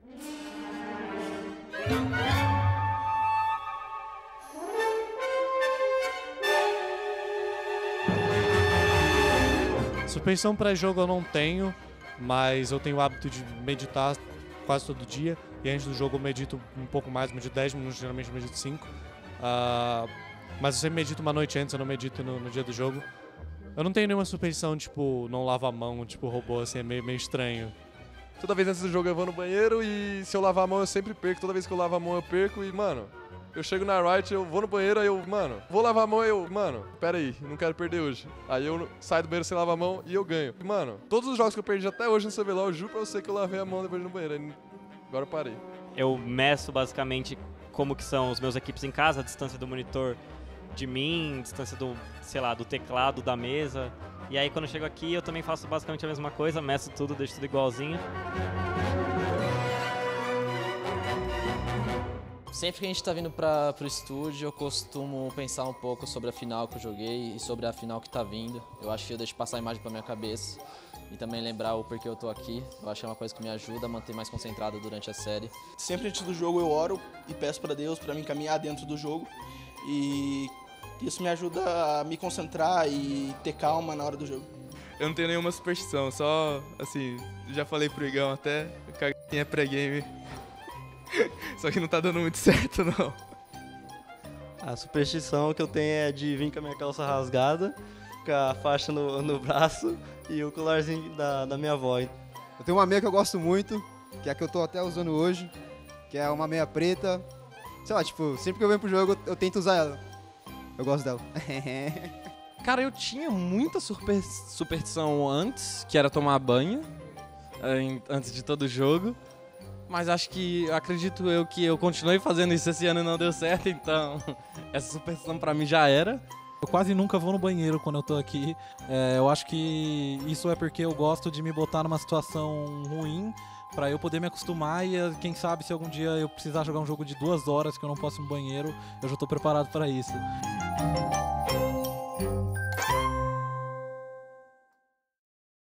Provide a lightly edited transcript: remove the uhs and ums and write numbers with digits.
Superstição pré-jogo eu não tenho, mas eu tenho o hábito de meditar quase todo dia. E antes do jogo eu medito um pouco mais, medito 10 minutos, geralmente eu medito 5. Mas eu sempre medito uma noite antes, eu não medito no dia do jogo. Eu não tenho nenhuma superstição, tipo, não lavo a mão, tipo, robô, assim, é meio estranho. Toda vez antes do jogo eu vou no banheiro e se eu lavar a mão eu sempre perco. Toda vez que eu lavo a mão eu perco e, mano, eu chego na Riot, eu vou no banheiro, aí eu, mano, vou lavar a mão e eu, mano, pera aí, não quero perder hoje. Aí eu saio do banheiro sem lavar a mão e eu ganho. E, mano, todos os jogos que eu perdi até hoje no CBLOL, eu juro pra você que eu lavei a mão depois no banheiro. Aí, agora eu parei. Eu meço basicamente como que são os meus equipes em casa, a distância do monitor de mim, distância do, sei lá, do teclado, da mesa. E aí quando eu chego aqui eu também faço basicamente a mesma coisa, meço tudo, deixo tudo igualzinho. Sempre que a gente tá vindo pro estúdio, eu costumo pensar um pouco sobre a final que eu joguei e sobre a final que tá vindo. Eu acho que eu deixo passar a imagem pra minha cabeça e também lembrar o porquê eu tô aqui. Eu acho que é uma coisa que me ajuda a manter mais concentrado durante a série. Sempre antes do jogo eu oro e peço pra Deus pra me encaminhar dentro do jogo e isso me ajuda a me concentrar e ter calma na hora do jogo. Eu não tenho nenhuma superstição, só, assim, já falei pro Igão até, caguinha é pré-game. Só que não tá dando muito certo, não. A superstição que eu tenho é de vir com a minha calça rasgada, com a faixa no braço e o colarzinho da minha avó. Eu tenho uma meia que eu gosto muito, que é a que eu tô até usando hoje, que é uma meia preta. Sei lá, tipo, sempre que eu venho pro jogo eu tento usar ela. Eu gosto dela. Cara, eu tinha muita superstição antes, que era tomar banho, antes de todo jogo. Mas acredito eu que eu continuei fazendo isso esse ano e não deu certo, então essa superstição pra mim já era. Eu quase nunca vou no banheiro quando eu tô aqui. Eu acho que isso é porque eu gosto de me botar numa situação ruim pra eu poder me acostumar e quem sabe se algum dia eu precisar jogar um jogo de 2 horas que eu não posso ir no banheiro, eu já tô preparado pra isso.